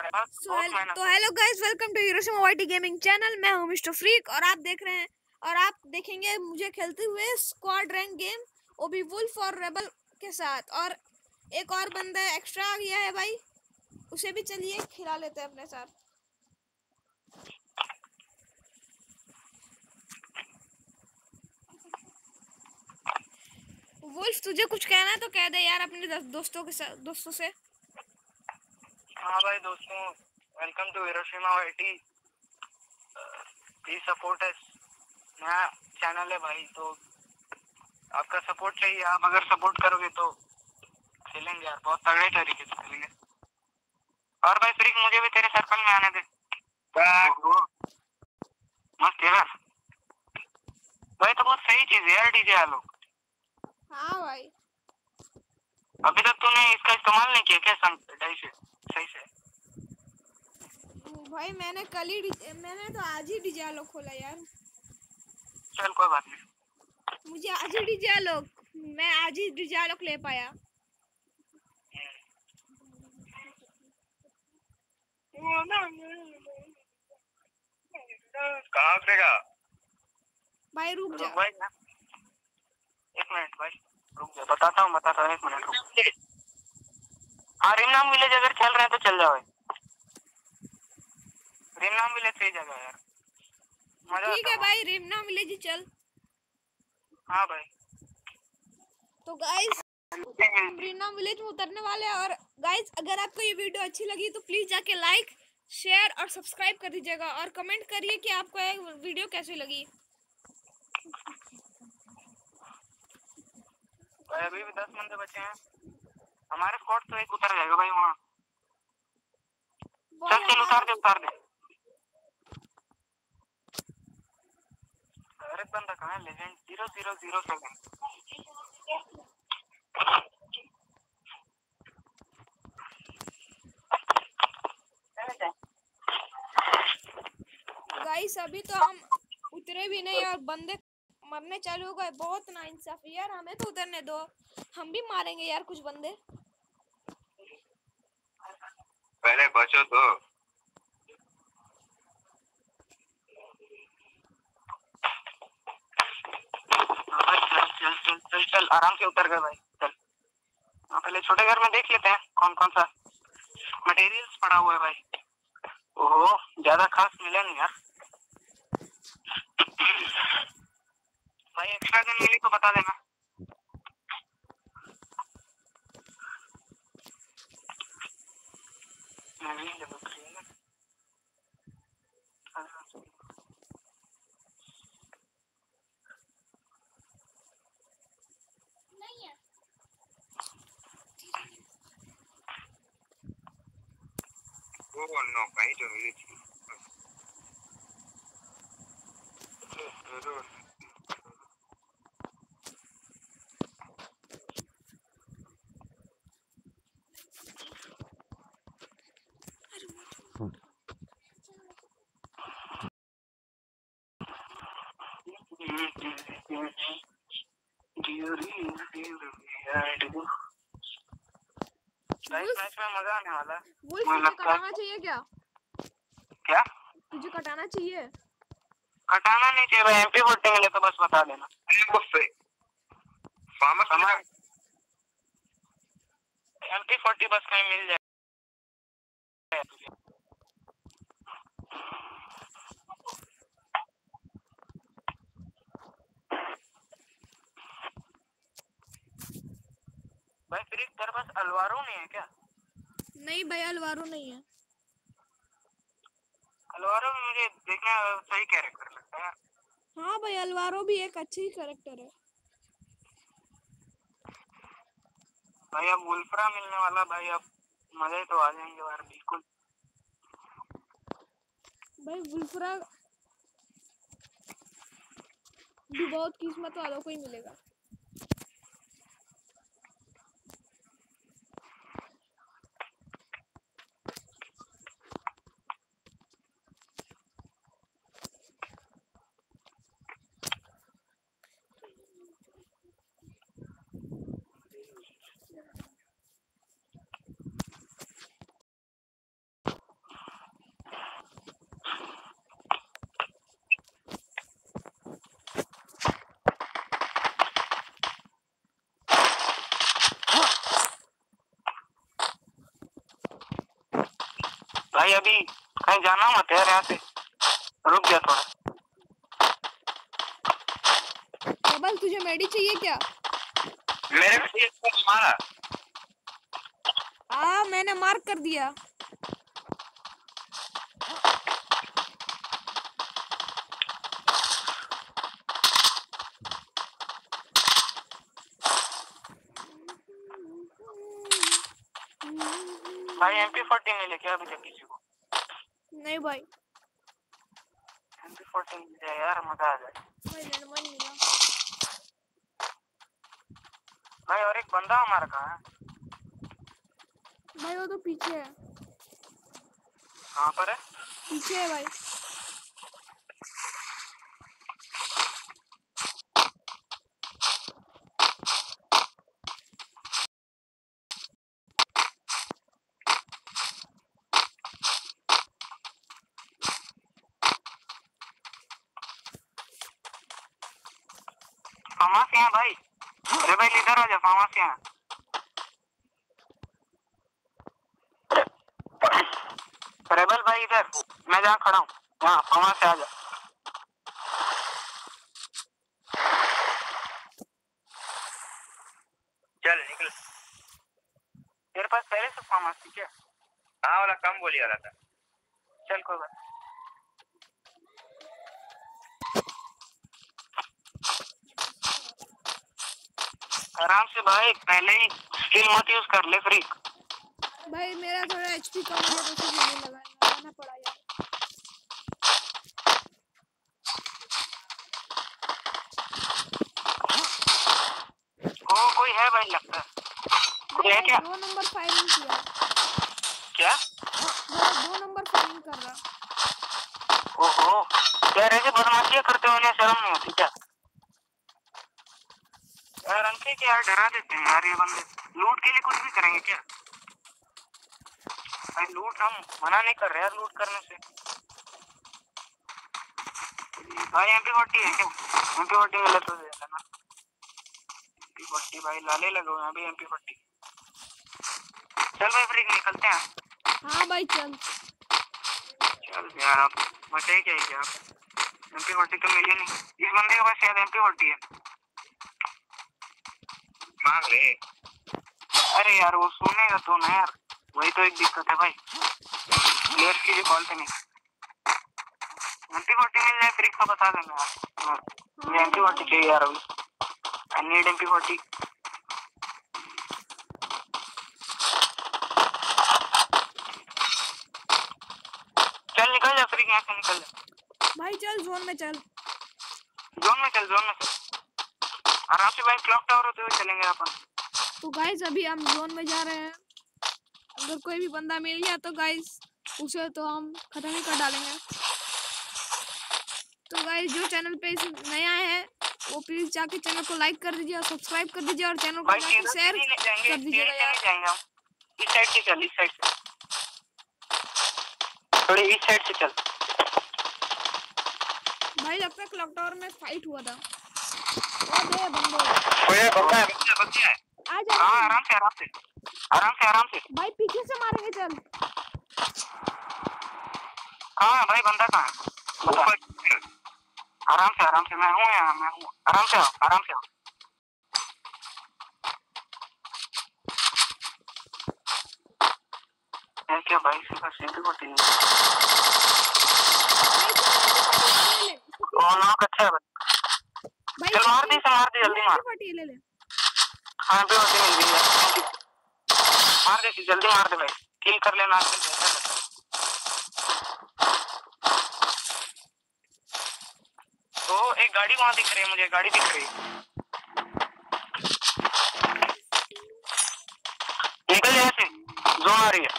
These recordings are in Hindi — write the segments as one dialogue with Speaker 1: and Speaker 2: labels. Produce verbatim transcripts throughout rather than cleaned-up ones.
Speaker 1: So, तो hello guys, welcome to Hiroshima YT gaming channel. मैं हूं मिस्टर फ्रीक और आप देख रहे हैं और आप देखेंगे मुझे खेलते हुए squad rank game OB Wolf और रेबल के साथ। और एक और बंदा एक्स्ट्रा आ गया है भाई, उसे भी चलिए खिला लेते हैं अपने साथ। वुल्फ, तुझे कुछ कहना है तो कह दे यार अपने दोस्तों के साथ, दोस्तों से।
Speaker 2: हाँ भाई दोस्तों, welcome to Hiroshima YT. Please support है, नया चैनल है भाई, तो आपका सपोर्ट चाहिए। आप अगर सपोर्ट करोगे तो खेलेंगे यार, बहुत तगड़े तरीके से खेलेंगे। और भाई फ्रीक, मुझे भी तेरे सर्कल में आने दे। मस्त है यार भाई, तो बहुत सही चीज है यार डीजे आलो।
Speaker 1: हाँ भाई,
Speaker 2: अभी तक तूने इसका इस्तेमाल नहीं किया क्या? सही से सही से
Speaker 1: भाई मैंने कल ही मैंने तो आज ही डीजे आलो खोला यार।
Speaker 2: चल कोई बात नहीं,
Speaker 1: मुझे आज ही डीजे आलो, मैं आज ही डीजे आलो ले पाया।
Speaker 2: कहाँ से का
Speaker 1: भाई रुक जा
Speaker 2: भाई, एक मिनट भाई, रुक जा, बताता हूँ बताता हूँ एक मिनट रुक। हाँ, रिमनाम विलेज अगर चल रहा है तो चल जाओ भाई। रिमनाम विलेज सही जगह है यार, मजा
Speaker 1: ठीक है भाई, रिमनाम विलेज ही चल।
Speaker 2: हाँ भाई,
Speaker 1: तो गाइस रिमनाम विलेज में उतरने वाले हैं। और गाइस अगर आपको ये वीडियो अच्छी लगी तो प्लीज जाके लाइक, शेयर और सब्सक्राइब कर दीजिएगा और कमेंट करिए कि आपको ये वीडियो कैसी लगी।
Speaker 2: भाई अभी भी दस बंदे बचे हैं हमारे स्क्वाड, तो एक उतर जाएगा भाई वहाँ। चल चल उतार दे उतार दे। अरे बंदा कहाँ है? Legend zero zero zero seven.
Speaker 1: Guys अभी तो हम उतरे भी नहीं और बंदे मरने चालू हो गए। बहुत नाइंसाफी यार, हमें तो उतरने दो, हम भी मारेंगे यार कुछ बंदे।
Speaker 2: पहले बचो तो। चल चल चल चल चल, आराम से उतर गए भाई, चल। पहले छोटे घर में देख लेते हैं कौन कौन सा मटेरियल्स पड़ा हुआ है भाई। ओहो, ज्यादा खास मिला नहीं यार भाई। एक्स्ट्रा गन मिली तो बता देना। Oh no, कहीं तो मिली थी। मैच में मजा आने वाला है।
Speaker 1: मुझे कटाना चाहिए क्या?
Speaker 2: क्या
Speaker 1: तुझे कटाना चाहिए?
Speaker 2: कटाना नहीं चाहिए भाई, एमपी फोर्टी मिले तो बस बता देना। एमपी फोर्टी बस कहीं मिल जाए। भाई फिर तेरे पास अलवारो नहीं है क्या?
Speaker 1: नहीं भाई, अलवारो नहीं है।
Speaker 2: अलवारो में मुझे देखना सही कैरेक्टर लगता है।
Speaker 1: हाँ भाई, अलवारो भी एक अच्छी कैरेक्टर है
Speaker 2: भाई। अब वुल्फ्रा मिलने वाला भाई, अब मजे तो आ जाएंगे यार बिल्कुल
Speaker 1: भाई। वुल्फ्रा भी बहुत किस्मत वालों को ही मिलेगा।
Speaker 2: भाई अभी कहीं जाना मत यार, यहाँ से रुक जा थोड़ा।
Speaker 1: रेबल तुझे मेडी चाहिए क्या?
Speaker 2: मेरे को इसको मारा।
Speaker 1: हाँ मैंने मार्क कर दिया।
Speaker 2: भाई एम पी फोर्टी मिले क्या अभी तक किसी को?
Speaker 1: नहीं भाई
Speaker 2: एम पी फोर्टी मिल जाए यार, मजा आ जाए
Speaker 1: भाई। लैंड माइन मिला
Speaker 2: भाई। और एक बंदा हमारा कहाँ है
Speaker 1: भाई? वो तो पीछे है।
Speaker 2: कहाँ पर है?
Speaker 1: पीछे है भाई।
Speaker 2: फार्मासी है भाई। अरे भाई इधर आ जा, फार्मासी है। रेबल भाई इधर, मैं जहाँ खड़ा हूँ वहाँ फार्मासी आ जा। चल निकल। तेरे पास पहले से फार्मासी क्या? हाँ वाला कम गोली वाला था। चल कोई बात। आराम से भाई, पहले ही स्किल मत यूज कर ले फ्रीक।
Speaker 1: भाई मेरा थोड़ा एचपी कम है तो उसे नहीं लगा लगाना पड़ा यार।
Speaker 2: ओ कोई है भाई लगता है। कोई है क्या?
Speaker 1: दो नंबर फायरिंग किया।
Speaker 2: क्या?
Speaker 1: दो नंबर फायरिंग कर रहा।
Speaker 2: ओहो यार, ऐसे बदमाशियां करते होने शर्म नहीं होती क्या यार? अंके के यार डरा देते हैं यार ये बंदे। लूट के लिए कुछ भी करेंगे क्या भाई? लूट हम मना नहीं कर रहे यार लूट करने से। भाई एम पी फोर्टी है क्या? एम पी फोर्टी मिला तो दे देना। एम पी फोर्टी भाई लाले लगे हुए हैं अभी। एम पी फोर्टी चल भाई फ्रीक निकलते हैं।
Speaker 1: हाँ भाई चल
Speaker 2: चल यार, आप बचे क्या ही आप? एम पी फोर्टी तो मिली नहीं इस बंदे के पास, शायद एम पी फोर्टी है। मांग ले। अरे यार वो सुनेगा तो ना यार, वही तो एक दिक्कत है भाई। प्लेयर्स की जो कॉल पे नहीं। एम पी फोर्टी मिल जाए फ्रीक का बता देना यार। मुझे एम पी फोर्टी चाहिए यार अभी। I need M P forty. चल निकल जा फ्रीक, यहाँ से निकल जा
Speaker 1: भाई। चल जोन में चल।
Speaker 2: जोन में चल, जोन में चल आराम से भाई। क्लॉक टावर होते हुए चलेंगे अपन।
Speaker 1: तो गाइस अभी हम जोन में जा रहे हैं। अगर कोई भी बंदा मिल गया तो गाइस उसे तो हम खत्म ही कर डालेंगे। तो गाइस जो चैनल पे नया है वो प्लीज जाके चैनल को लाइक कर दीजिए और सब्सक्राइब कर दीजिए और चैनल को शेयर कर दीजिएगा यार।
Speaker 2: इस साइड से चल, इस साइड से थोड़ी इस साइड से चल
Speaker 1: भाई। लगता है क्लॉक टावर में फाइट हुआ था। ओ दे बंदे।
Speaker 2: ओए बंदा है, बंदा बंदा है।
Speaker 1: आ जा।
Speaker 2: हां आराम से आराम से आराम से आराम से
Speaker 1: भाई पीछे से मारेंगे चल।
Speaker 2: हां भाई बंदा कहां है? ऊपर। आराम से आराम से, मैं हूं यहां, मैं हूं। आराम से आओ, आराम से आओ। है क्या भाई? सीधा सीधी होती है। ओ नॉक अच्छा है भाई। चल मार दी, से मार दी, जल्दी मार।
Speaker 1: ले ले।
Speaker 2: हां पे होती मिल गई है। मार दे, जल्दी मार दे भाई। किल कर लेना। तो एक गाड़ी वहां दिख रही है मुझे, गाड़ी दिख रही है। निकल यहाँ से, जोन आ रही है।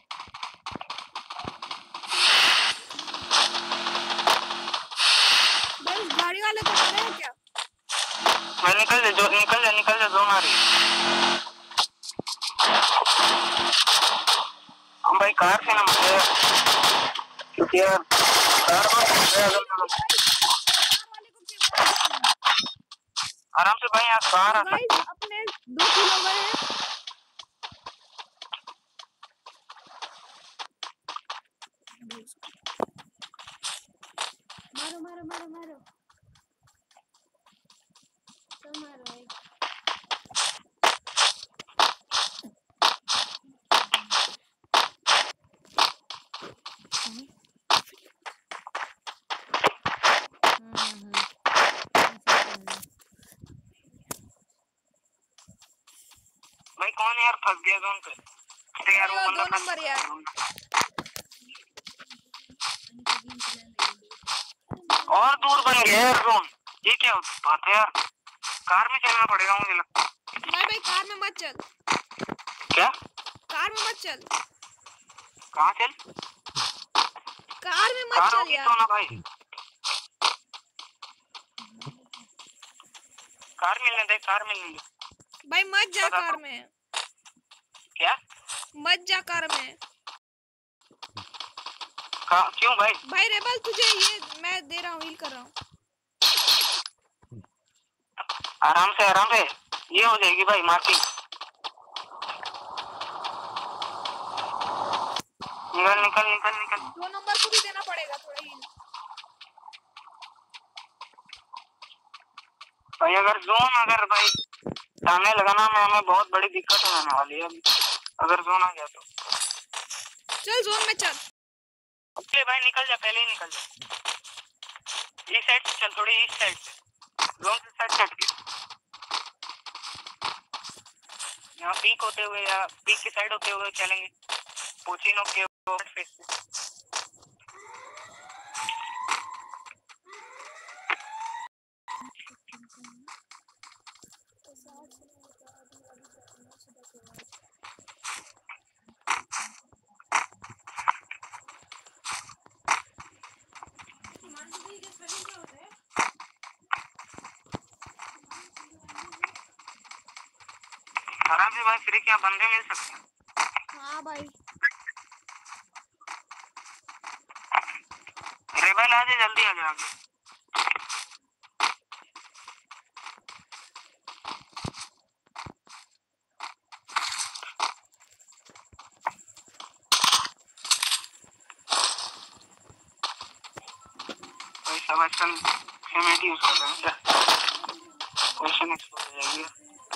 Speaker 1: गाड़ी वाले को मारे हैं क्या?
Speaker 2: मैं निकल जा, जो निकल जा, निकल जा, जोन आ रही है। हम भाई कार से ना मुझे, क्योंकि यार कार आराम से भाई, यहाँ कार आता है।
Speaker 1: अपने दो किलो गए हैं। मारो मारो मारो मारो तो मारो भाई।
Speaker 2: भाई कौन यार फंस गया जोन पे? अरे यार वो
Speaker 1: दो
Speaker 2: बंदा
Speaker 1: नंबर यार।
Speaker 2: और दूर बन गया यार जोन। ये क्या बात है यार? कार में चलना पड़ेगा मुझे लगता है।
Speaker 1: भाई भाई कार में मत चल।
Speaker 2: क्या?
Speaker 1: कार में मत चल।
Speaker 2: कहाँ चल?
Speaker 1: कार में मत
Speaker 2: कार
Speaker 1: चल
Speaker 2: होगी
Speaker 1: यार।
Speaker 2: तो ना भाई। कार मिलने दे, कार मिलने दे।
Speaker 1: भाई मत जा कार में।
Speaker 2: क्या?
Speaker 1: मत जा कार में।
Speaker 2: हाँ, क्यों भाई?
Speaker 1: भाई रेबल तुझे ये मैं दे रहा हूँ, हील कर रहा हूँ।
Speaker 2: आराम से आराम से ये हो जाएगी भाई मार्किंग। निकल निकल निकल निकल।
Speaker 1: दो नंबर को भी देना पड़ेगा थोड़ा हील।
Speaker 2: भाई अगर जोन अगर भाई सामने लगाना में हमें बहुत बड़ी दिक्कत होने वाली है अगर जोन आ गया तो।
Speaker 1: चल जोन में चल।
Speaker 2: ओके भाई निकल जा, पहले ही निकल जा। इस साइड से चल, थोड़ी इस साइड से। जोन से साइड हट के यहाँ पीक होते हुए या पीक की साइड होते हुए चलेंगे। पोचिनो के फेस से। आराम से भाई, फ्री क्या बंदे मिल सकते हैं?
Speaker 1: हाँ भाई
Speaker 2: रेबल आ जा, जल्दी आ जा आगे। भाई सब आजकल सीमेंट यूज कर रहे हैं क्या? क्वेश्चन एक्सपोज हो जाएगी।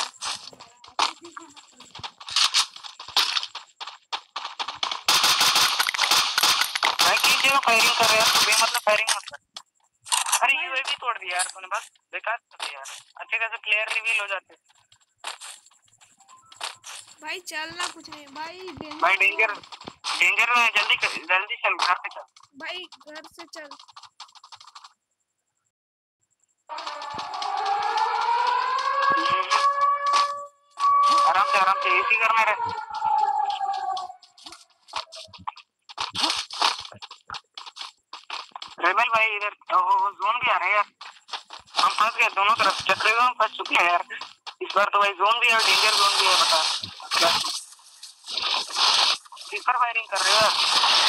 Speaker 2: फायरिंग कर रहे हैं तो बेमतलब फायरिंग मत कर। अरे यूएवी तोड़ दिया यार तूने, बस बेकार कर दिया यार। अच्छे खासे प्लेयर रिवील हो जाते।
Speaker 1: भाई चलना कुछ नहीं भाई।
Speaker 2: भाई डेंजर डेंजर में जल्दी जल्दी चल, घर पे चल
Speaker 1: भाई, घर से चल।
Speaker 2: आराम से आराम से एसी घर में रह। रेबल भाई इधर जोन भी आ रहा है यार। हम फंस गए दोनों तरफ, चक्रे में फंस चुके हैं यार इस बार तो भाई। जोन भी है, डेंजर जोन भी है। बता किस पर फायरिंग कर रहे हो यार?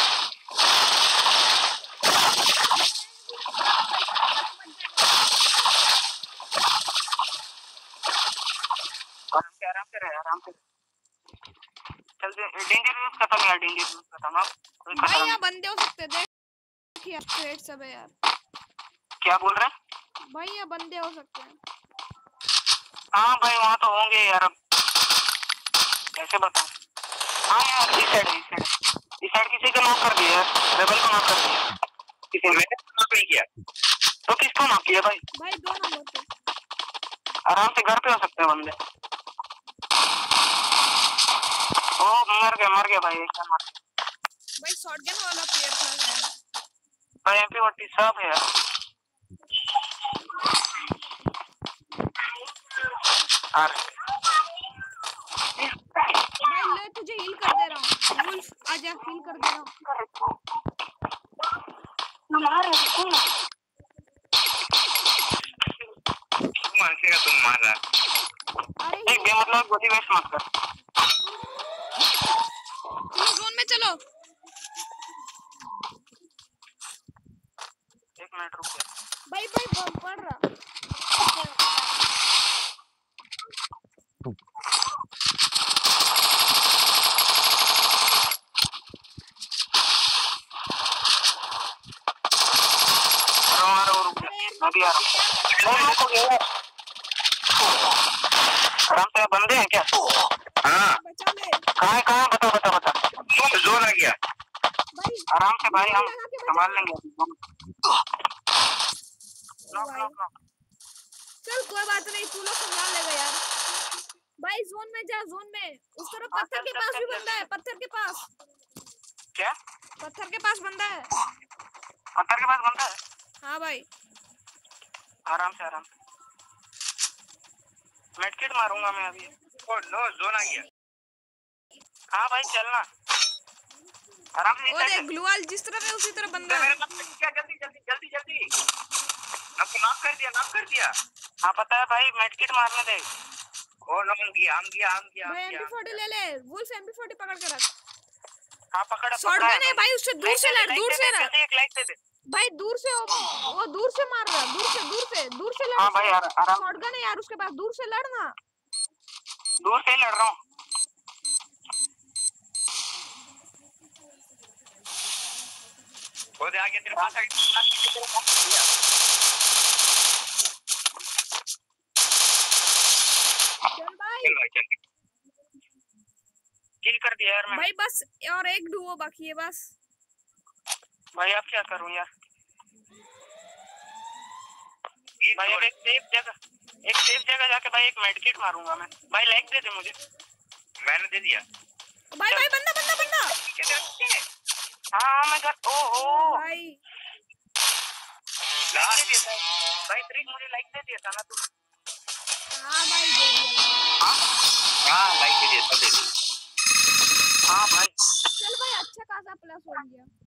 Speaker 2: आराम से आराम से रहे, आराम से चल। डेंजर यूज खत्म यार, डेंजर यूज खत्म। अब कोई खतरा
Speaker 1: भाई
Speaker 2: नहीं।
Speaker 1: यहाँ बंदे हो सकते हैं, देख यार स्ट्रेट सब है यार।
Speaker 2: क्या बोल रहे हैं
Speaker 1: भाई? यहाँ बंदे हो सकते हैं।
Speaker 2: हाँ भाई वहाँ तो होंगे यार, अब कैसे बताऊं। हाँ यार इस साइड इस साइड इस साइड किसी को नॉक कर दिया यार, रेबल को नॉक कर दिया। किसी ने नॉक नहीं किया तो किसको नॉक किया भाई?
Speaker 1: भाई दो नंबर पे।
Speaker 2: आराम से घर पे हो सकते हैं बंदे। ओ मर गया मर गया भाई, एकदम मर गया
Speaker 1: भाई। शॉटगन वाला प्लेयर था शायद।
Speaker 2: भाई। एमपी फोर्टी सब है यार।
Speaker 1: भाई ले तुझे हील कर दे रहा हूँ। वुल्फ आजा, हील कर दे रहा हूँ।
Speaker 2: तुम मार रहा।
Speaker 1: अरे
Speaker 2: एक बेमतलब गोली वेस्ट मत कर।
Speaker 1: चलो जोन में चलो।
Speaker 2: एक मिनट रुक जा
Speaker 1: भाई भाई बम पड़ रहा।
Speaker 2: मैं भी आ रहा हूँ। आराम से बंदे हैं क्या?
Speaker 3: हाँ
Speaker 1: बचा ले
Speaker 2: कहाँ है कहाँ है? बता बता बता।
Speaker 3: जोन आ गया।
Speaker 1: भाई।
Speaker 2: आराम से भाई, हम
Speaker 1: लगा के बचा।
Speaker 2: संभाल लेंगे। नॉक
Speaker 1: भाई।
Speaker 2: Knock knock.
Speaker 1: चल कोई बात नहीं, तू लोग संभाल लेगा यार। भाई जोन में जा, जोन में उस तरफ
Speaker 2: हाँ,
Speaker 1: पत्थर
Speaker 2: चल,
Speaker 1: के
Speaker 2: चल,
Speaker 1: पास
Speaker 2: चल,
Speaker 1: भी
Speaker 2: चल,
Speaker 1: बंदा है, पत्थर के पास।
Speaker 2: क्या?
Speaker 1: पत्थर के पास बंदा है।
Speaker 2: पत्थर के पास बंदा है?
Speaker 1: हाँ भाई।
Speaker 2: आराम से आराम से। मेडकिट मारूंगा मैं अभी।
Speaker 3: ओ नो, जोन आ गया।
Speaker 2: हाँ भाई चलना आराम से।
Speaker 1: और एक ग्लूवाल जिस तरफ है उसी तरफ बंदा है।
Speaker 3: मेरे पास क्या, जल्दी जल्दी जल्दी जल्दी। आपको नॉक कर दिया, नॉक कर दिया।
Speaker 2: हाँ पता है भाई, मेडकिट मारने दे।
Speaker 3: ओ नो, हम गया हम गया हम गया
Speaker 1: भाई एम पी फोर्टी ले ले, वुल्फ एम पी फोर्टी पकड़ के रख।
Speaker 2: हाँ पकड़
Speaker 1: शॉटगन है भाई, उससे दूर से लड़, दूर से लड़
Speaker 2: एक लाइट दे दे
Speaker 1: भाई, दूर से वो, वो दूर से मार रहा, दूर से दूर से दूर से लड़।
Speaker 2: हाँ भाई आराम।
Speaker 1: शॉटगन है यार उसके पास, दूर से लड़ना।
Speaker 2: दूर से ही लड़ रहा हूँ।
Speaker 3: वो दे आगे तेरे पास आ गया।
Speaker 1: चल भाई।
Speaker 3: चल भाई चल।
Speaker 2: किल कर दिया यार मैं।
Speaker 1: भाई बस और एक डुओ बाकी है बस।
Speaker 2: भाई अब क्या करूँ यार? भाई अब एक सेफ जगह एक सेफ जगह जाके भाई एक मेडकिट मारूंगा मैं। भाई लाइक दे दे मुझे।
Speaker 3: मैंने दे दिया।
Speaker 1: भाई भाई बंदा बंदा बंदा।
Speaker 2: हाँ मैं कर। ओ ओ
Speaker 1: भाई
Speaker 2: लाइक दे दिया था भाई। ट्रिक मुझे लाइक दे दिया था ना तू।
Speaker 1: हाँ भाई दे दिया।
Speaker 3: हाँ लाइक दे दिया, सब दे दिया।
Speaker 2: हाँ भाई
Speaker 1: चल भाई अच्छा खासा प्लस हो गया।